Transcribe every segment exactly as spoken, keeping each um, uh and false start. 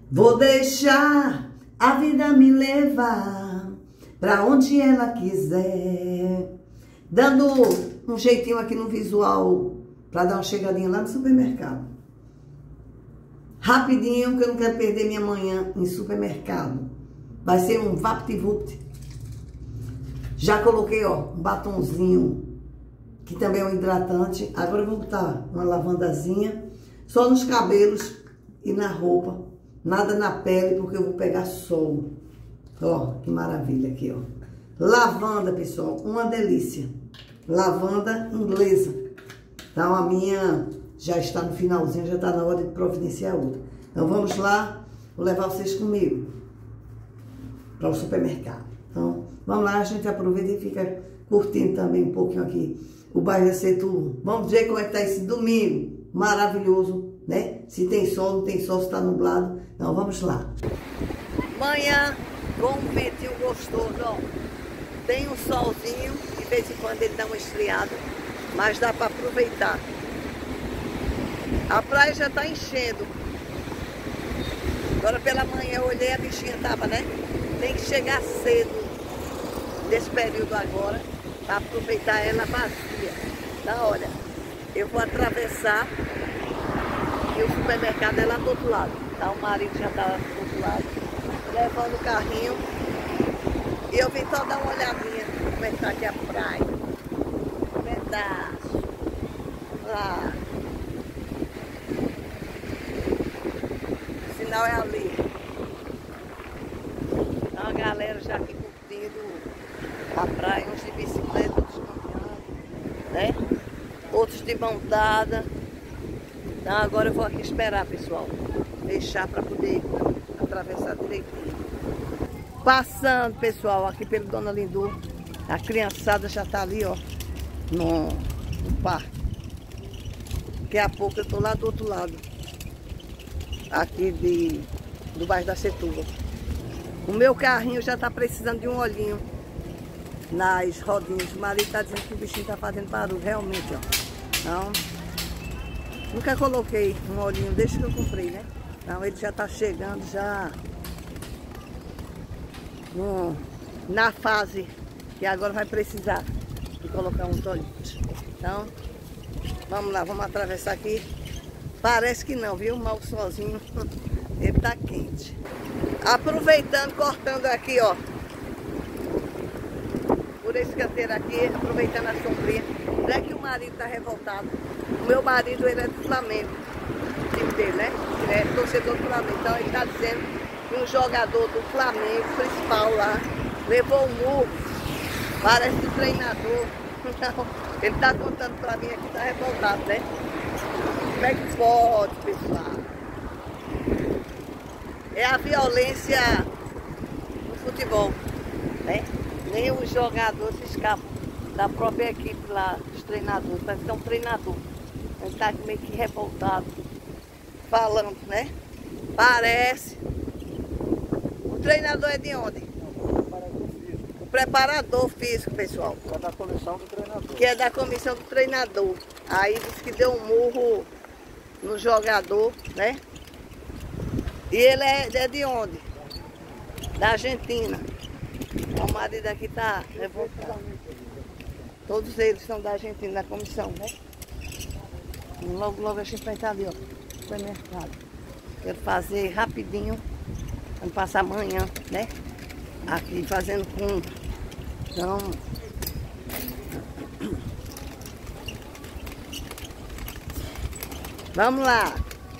Vou deixar a vida me levar pra onde ela quiser. Dando um jeitinho aqui no visual pra dar uma chegadinha lá no supermercado. Rapidinho, que eu não quero perder minha manhã em supermercado. Vai ser um vapt-vupt. Já coloquei, ó, um batonzinho, que também é um hidratante. Agora eu vou botar uma lavandazinha, só nos cabelos e na roupa. Nada na pele, porque eu vou pegar sol. Ó, que maravilha aqui, ó. Lavanda, pessoal, uma delícia. Lavanda inglesa. Então, a minha já está no finalzinho, já está na hora de providenciar outra. Então, vamos lá. Vou levar vocês comigo para o supermercado. Então, vamos lá, a gente aproveita e fica curtindo também um pouquinho aqui o bairro da Setúbal. Vamos ver como é que tá esse domingo maravilhoso, né? Se tem sol, não tem sol, se tá nublado. Então, vamos lá. Manhã, com um ventinho gostoso, ó. Tem um solzinho, de vez em quando ele dá uma esfriada, mas dá para aproveitar. A praia já tá enchendo. Agora pela manhã eu olhei, a bichinha tava, né? Tem que chegar cedo nesse período agora para aproveitar ela vazia. Então, olha, eu vou atravessar e o supermercado é lá do outro lado. Então, o marido já tá do outro lado, levando o carrinho. E eu vim só dar uma olhadinha como é que tá aqui a praia. Um pedaço. Lá. O sinal é ali. Então a galera já aqui curtindo a praia, uns de bicicleta, outros caminhando, né? Outros de mão dada. Então agora eu vou aqui esperar, pessoal. Fechar para poder atravessar direitinho. Passando, pessoal, aqui pelo Dona Lindu. A criançada já tá ali, ó, no, no parque. Daqui a pouco eu tô lá do outro lado. Aqui de, do bairro da Setúbal. O meu carrinho já tá precisando de um olhinho nas rodinhas. O marido tá dizendo que o bichinho tá fazendo barulho, realmente, ó. Então, nunca coloquei um olhinho desde que eu comprei, né? Então ele já tá chegando já no, na fase que agora vai precisar de colocar uns olhinhos. Então, vamos lá, vamos atravessar aqui. Parece que não, viu? Mal sozinho, ele tá quente. Aproveitando, cortando aqui, ó, por esse canteiro aqui, aproveitando a sombrinha. Não é que o marido tá revoltado. O meu marido, ele é do Flamengo, o time dele, né? Ele é torcedor do Flamengo. Então ele tá dizendo que um jogador do Flamengo, principal lá, levou um murro. Parece do treinador. Então, ele tá contando pra mim aqui, tá revoltado, né? Como é que pode, pessoal? É a violência no futebol, né? Nem os jogadores se escapam da própria equipe lá, dos treinadores. Parece que é um treinador. Ele tá meio que revoltado, falando, né? Parece. O treinador é de onde? O preparador físico, pessoal. Que é da comissão do treinador. Que é da comissão do treinador. Aí disse que deu um murro no jogador, né? E ele é, é de onde? Da Argentina. O marido aqui tá revoltado. Todos eles são da Argentina, da comissão, né? E logo, logo a gente vai estar ali, ó, no supermercado. Quero fazer rapidinho, vamos passar amanhã, né? Aqui fazendo compra. Então, vamos lá.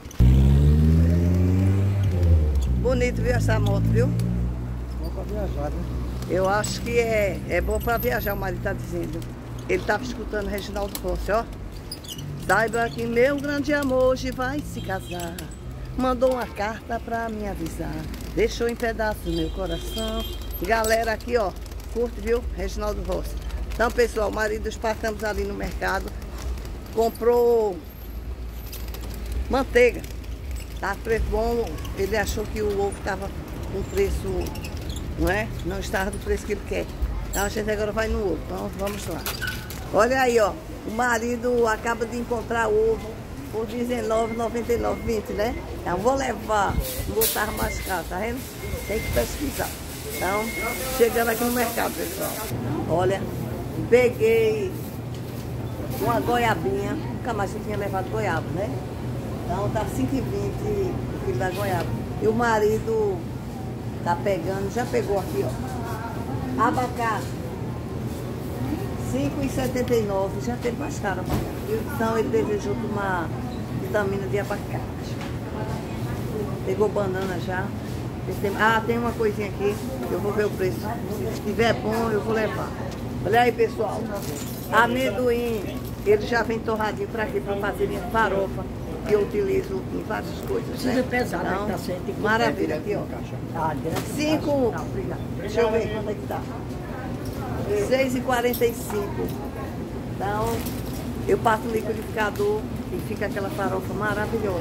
Bonito, viu, essa moto, viu? Bom pra viajar, né? Eu acho que é, é bom pra viajar, o marido tá dizendo. Ele tava escutando o Reginaldo Rossi, ó. Saiba que meu grande amor hoje vai se casar. Mandou uma carta pra me avisar. Deixou em pedaços meu coração. Galera aqui, ó, curte, viu? Reginaldo Rossi. Então, pessoal, o marido dos passamos ali no mercado. Comprou manteiga. Tá preço bom. Ele achou que o ovo tava com preço, não é? Não estava do preço que ele quer. Então a gente agora vai no ovo. Então vamos lá. Olha aí, ó. O marido acaba de encontrar ovo por dezenove reais e noventa e nove centavos, vinte, né? Então, vou levar, não vou estar mais caro, tá vendo? Tem que pesquisar. Então, chegando aqui no mercado, pessoal. Olha, peguei uma goiabinha. Nunca mais eu tinha levado goiaba, né? Então, tá cinco e vinte o quilo da goiaba. E o marido tá pegando, já pegou aqui, ó. Abacate, cinco e setenta e nove. Já teve mais caro, então ele desejou tomar vitamina de abacate. Pegou banana já. Ah, tem uma coisinha aqui, eu vou ver o preço. Se estiver bom, eu vou levar. Olha aí, pessoal. Amendoim, ele já vem torradinho para aqui, para fazer minha farofa, que eu utilizo em várias coisas. Precisa né? pesar, então, né? Tá certo. Maravilha, aqui, ó. Ah, Cinco. Deixa eu ver quanto é que tá. seis e quarenta e cinco. Então, eu passo no liquidificador e fica aquela farofa maravilhosa.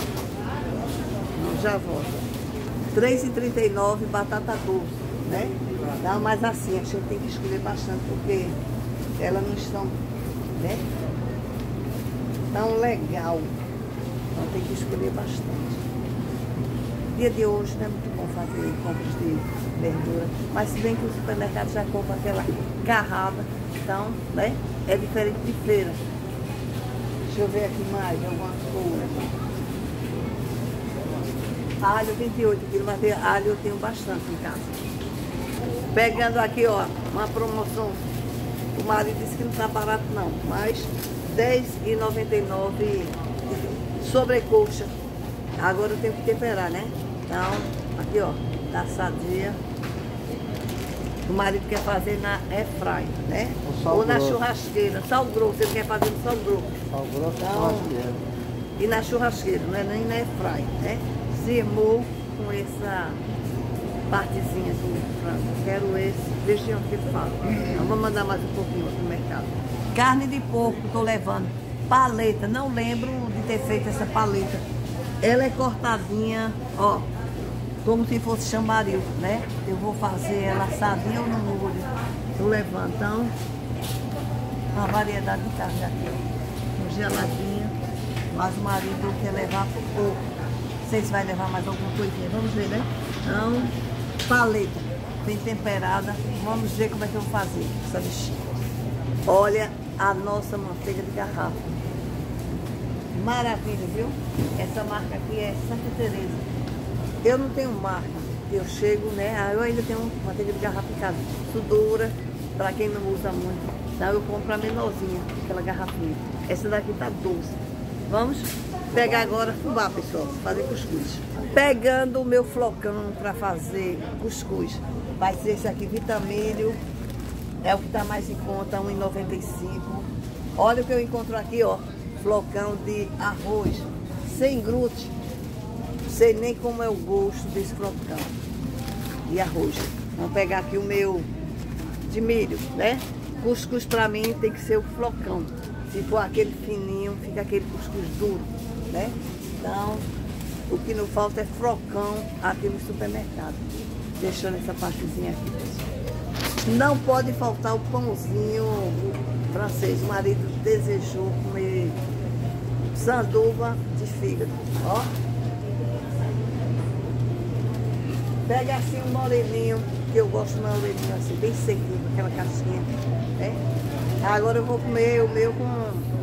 Já volto. três e trinta e nove, batata doce, né? Não, mas assim, a gente tem que escolher bastante, porque elas não estão, né? Tão legal. Então tem que escolher bastante. Dia de hoje não é muito bom fazer compras de verdura, mas se bem que o supermercado já compra aquela carrada, então, né? É diferente de feira. Deixa eu ver aqui mais alguma coisa. Alho, vinte e oito quilos, mas alho eu tenho bastante em casa. Pegando aqui, ó, uma promoção. O marido disse que não tá barato não, mas dez e noventa e nove sobrecoxa. Agora eu tenho que temperar, né? Então, aqui, ó, tá sadia. O marido quer fazer na airfry, né? Ou na grosso. Churrasqueira, sal grosso, ele quer fazer no sal grosso. Sal grosso então, churrasqueira. E na churrasqueira, não é nem na airfry, né? Zimou com essa partezinha do frango. Quero esse, deixa eu que ele fala. Então, vou mandar mais um pouquinho pro mercado. Carne de porco, tô levando. Paleta, não lembro de ter feito essa paleta. Ela é cortadinha, ó, como se fosse chambaril, né? Eu vou fazer ela assadinha ou no molho. Tô levando, então, uma variedade de carne aqui, ó. Congeladinha, mas o marido quer levar por pouco. Não sei se vai levar mais alguma coisinha, vamos ver, né? Então, paleta, bem temperada, vamos ver como é que eu vou fazer essa bichinha. Olha a nossa manteiga de garrafa. Maravilha, viu? Essa marca aqui é Santa Teresa. Eu não tenho marca, eu chego, né? Eu ainda tenho manteiga de garrafa em casa. Sudura, para quem não usa muito. Então eu compro a menorzinha, aquela garrafinha. Essa daqui tá doce. Vamos pegar agora fubá, pessoal, fazer cuscuz. Pegando o meu flocão para fazer cuscuz. Vai ser esse aqui, vitamílio. É o que tá mais em conta, um real e noventa e cinco centavos. Olha o que eu encontro aqui, ó. Flocão de arroz, sem glúten. Sei nem como é o gosto desse flocão. E arroz. Vamos pegar aqui o meu de milho, né? Cuscuz pra mim tem que ser o flocão. Se for aquele fininho, fica aquele cuscuz duro, né? Então, o que não falta é flocão aqui no supermercado. Deixando essa partezinha aqui, pessoal. Não pode faltar o pãozinho francês. O marido desejou comer sanduba de fígado, ó. Pega assim um moreninho, que eu gosto de moreninho assim, bem sequinho, com aquela casquinha, né? Agora eu vou comer o meu com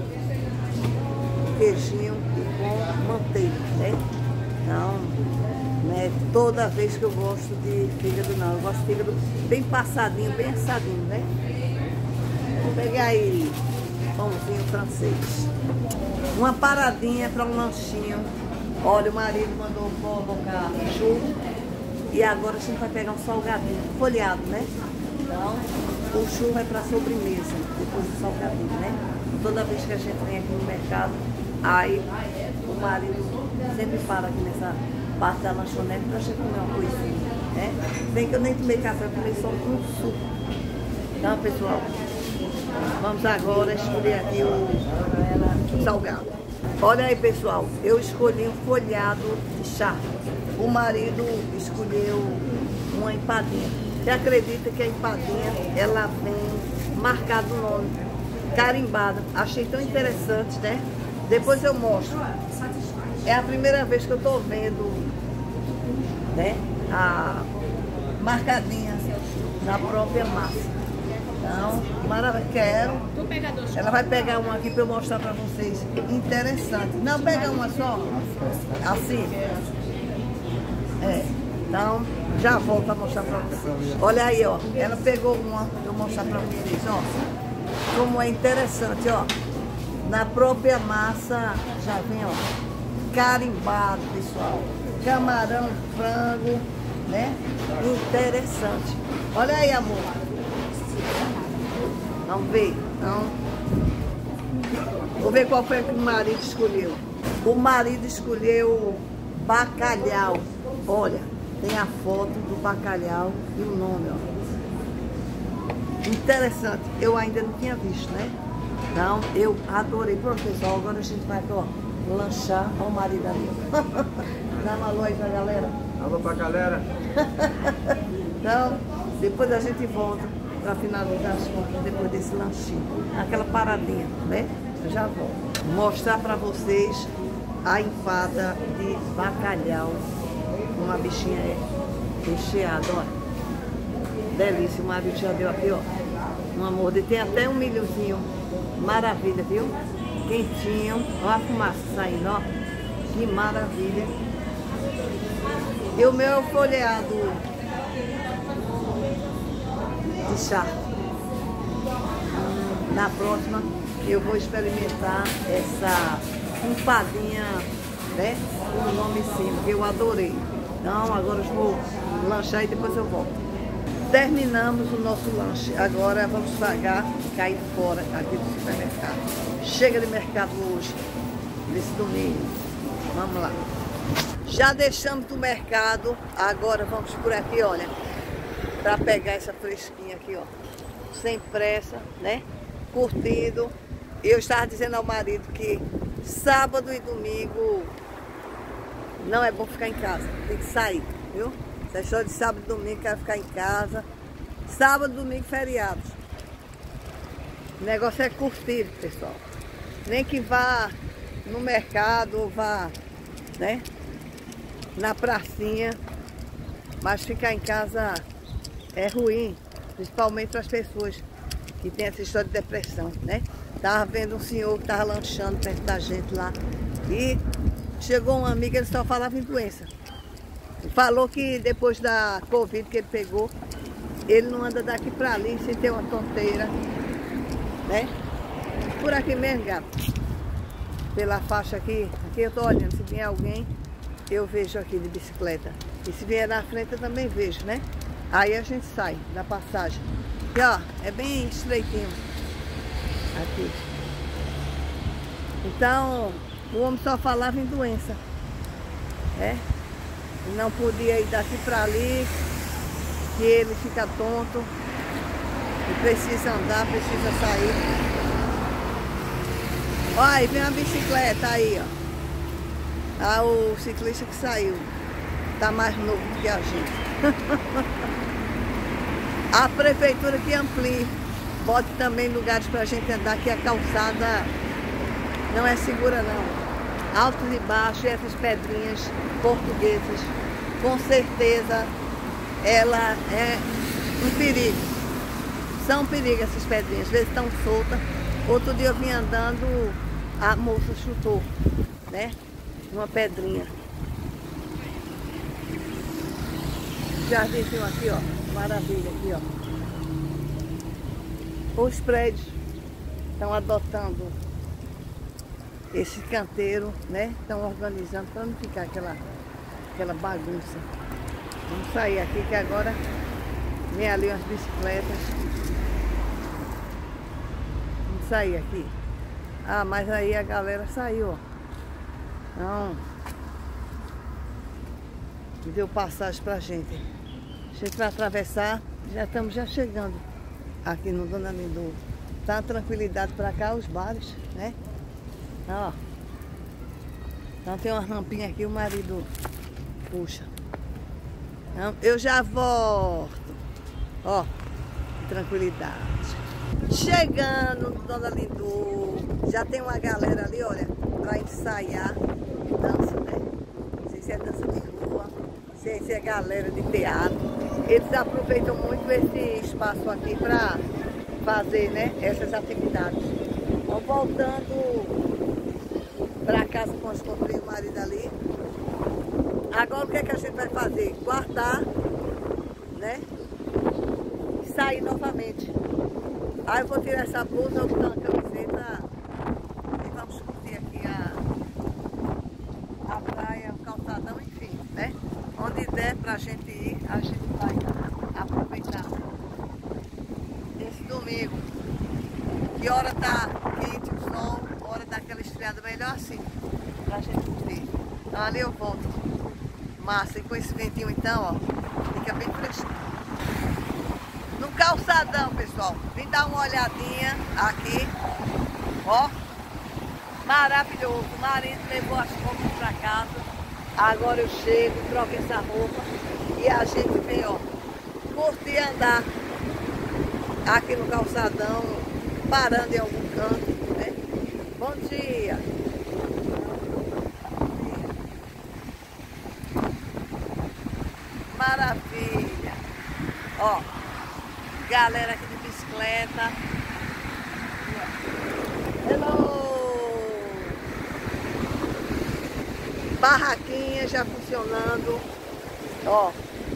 queijinho e com manteiga, né? Não, né? Toda vez que eu gosto de fígado, não. Eu gosto de fígado bem passadinho, bem assadinho, né? Vou pegar aí pãozinho francês. Uma paradinha para um lanchinho. Olha, o marido mandou colocar churro. E agora a gente vai pegar um salgadinho, folhado, né? Então, o churro é para sobremesa, depois do salgadinho, né? Toda vez que a gente vem aqui no mercado, aí o marido sempre para aqui nessa parte da lanchonete pra gente comer uma coisinha, né? Bem que eu nem tomei café, eu tomei só um suco. Então, pessoal, vamos agora escolher aqui o salgado. Olha aí, pessoal, eu escolhi um folhado de charque. O marido escolheu uma empadinha. Você acredita que a empadinha, ela vem marcado o nome, carimbada. Achei tão interessante, né? Depois eu mostro. É a primeira vez que eu tô vendo, né, a marcadinha na própria massa. Então, maravilha, quero. Ela vai pegar uma aqui para eu mostrar para vocês. Interessante. Não, pega uma só. Assim. É. Então, já volto para mostrar para vocês. Olha aí, ó. Ela pegou uma para eu mostrar para vocês, ó. Como é interessante, ó. Na própria massa já vem, ó, carimbado, pessoal. Camarão, frango, né? Interessante. Olha aí, amor. Vamos ver. Então, vou ver qual foi que o marido escolheu. O marido escolheu bacalhau. Olha, tem a foto do bacalhau e o nome, ó. Interessante. Eu ainda não tinha visto, né? Então, eu adorei. Pronto, pessoal, agora a gente vai, ó, lanchar. Olha o marido ali. Dá uma alô aí pra galera. Alô pra galera. Então, depois a gente volta para finalizar as contas depois desse lanchinho. Aquela paradinha, né? Eu já volto. Mostrar para vocês a empada de bacalhau. Uma bichinha recheada, olha. Delícia, o marido já deu aqui, ó. Um amor, tem até um milhozinho. Maravilha, viu? Quentinho. Olha a fumaça saindo, ó. Que maravilha. E o meu folheado de charque. Na próxima eu vou experimentar essa empadinha, né? Com o nome em cima, que eu adorei. Então agora eu vou lanchar e depois eu volto. Terminamos o nosso lanche. Agora vamos pagar e cair fora aqui do supermercado. Chega de mercado hoje, nesse domingo. Vamos lá. Já deixamos do mercado, agora vamos por aqui, olha, para pegar essa fresquinha aqui, ó, sem pressa, né, curtindo. Eu estava dizendo ao marido que sábado e domingo não é bom ficar em casa, tem que sair, viu? Essa história de sábado e domingo, quero ficar em casa. Sábado, domingo, feriados. O negócio é curtir, pessoal. Nem que vá no mercado ou vá, né, na pracinha, mas ficar em casa é ruim, principalmente para as pessoas que têm essa história de depressão, né? Tava vendo um senhor que tava lanchando perto da gente lá e chegou uma amiga, ele só falava em doença. Falou que depois da Covid que ele pegou, ele não anda daqui para ali sem ter uma tonteira, né? Por aqui mesmo, gato. Pela faixa aqui, aqui eu tô olhando, se vier alguém, eu vejo aqui de bicicleta. E se vier na frente eu também vejo, né? Aí a gente sai da passagem. E ó, é bem estreitinho. Aqui. Então, o homem só falava em doença. É? Não podia ir daqui pra ali, que ele fica tonto. E precisa andar, precisa sair. Olha, aí vem uma bicicleta aí, ó. Ah, o ciclista que saiu. Tá mais novo do que a gente. A prefeitura que amplie, bote também lugares pra gente andar, que a calçada não é segura não. Altos e baixos, essas pedrinhas portuguesas, com certeza ela é um perigo. São um perigo essas pedrinhas, às vezes estão soltas. Outro dia eu vim andando, a moça chutou, né? Uma pedrinha. Jardinzinho aqui, ó. Maravilha aqui, ó. Os prédios estão adotando esse canteiro, né? Estão organizando para não ficar aquela, aquela bagunça. Vamos sair aqui que agora vem ali umas bicicletas. Vamos sair aqui. Ah, mas aí a galera saiu, ó. Não. Deu passagem pra gente. A gente vai atravessar, já estamos já chegando aqui no Dona Lindu. Tá uma tranquilidade pra cá, os bares, né? Ó. Então tem uma rampinha aqui, o marido puxa. Então, eu já volto. Ó, tranquilidade. Chegando no Dona Lindu. Já tem uma galera ali, olha, pra ensaiar. que dança, né? Não sei se é dança de rua, não sei se é galera de teatro. Eles aproveitam muito esse espaço aqui para fazer, né, essas atividades. Então, voltando para casa com os comprei o marido ali. Agora o que é que a gente vai fazer? Guardar, né? E sair novamente. Aí eu vou tirar essa blusa, vou botar uma camiseta e vamos curtir aqui a, a praia, o calçadão, enfim, né? Onde der pra gente ir, a gente vai aproveitar esse domingo. Que hora tá quente o sol, hora daquela esfriada melhor assim, pra gente curtir. Então ali eu volto. Massa, e com esse ventinho então, ó, fica bem fresquinho. No calçadão, pessoal, vim dar uma olhadinha aqui, ó, maravilhoso. O marido levou as roupas pra casa, agora eu chego, troco essa roupa e a gente vem, ó, curtir andar aqui no calçadão, parando em algum canto, né? Bom dia! Maravilha! Ó, galera aqui de bicicleta. Hello! Barraquinha já funcionando. Ó.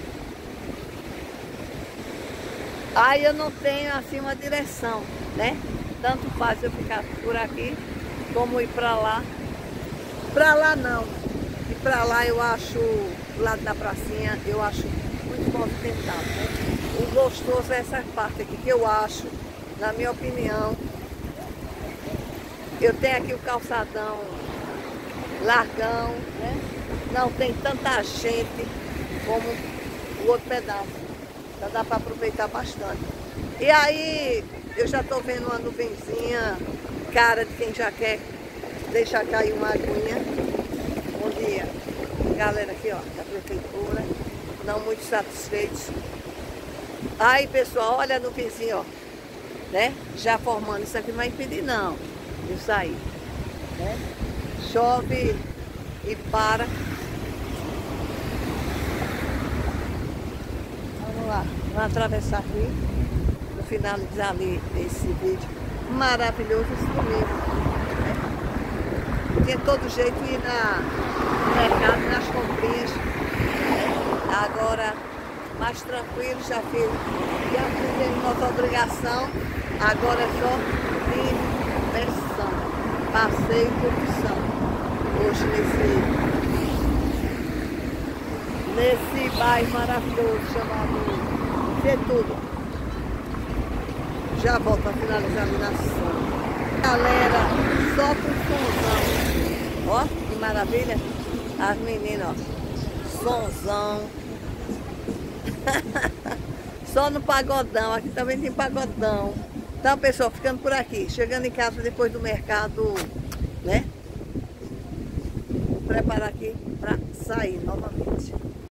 Aí eu não tenho assim uma direção, né? Tanto faz eu ficar por aqui como ir pra lá. Pra lá não. E pra lá eu acho, do lado da pracinha, eu acho muito movimentado, né? O gostoso é essa parte aqui, que eu acho, na minha opinião, eu tenho aqui o calçadão largão, né? Não tem tanta gente como o outro pedaço. Então dá para aproveitar bastante. E aí, eu já tô vendo uma nuvenzinha, cara de quem já quer deixar cair uma aguinha. Bom dia. Galera aqui, ó, da prefeitura, não muito satisfeitos. Aí, pessoal, olha a nuvenzinha, ó, né? Já formando, isso aqui não vai impedir, não, de sair, né? Chove e para. Vamos lá, vamos atravessar aqui, no finalizar ali esse vídeo maravilhoso esse domingo, né? Tinha todo jeito de ir na, no mercado, nas comprinhas, né? Agora mais tranquilo, já fiz, já fizemos nossa obrigação, agora é só diversão, passeio e curtição. Hoje nesse, nesse bairro maravilhoso chamado Getúlio. Já volto para finalizar a iluminação. Galera, só pro sonzão. Ó, que maravilha. As meninas, ó, sonzão. Só no pagodão, aqui também tem pagodão. Então, pessoal, ficando por aqui, chegando em casa depois do mercado, né? Vou preparar aqui para sair novamente.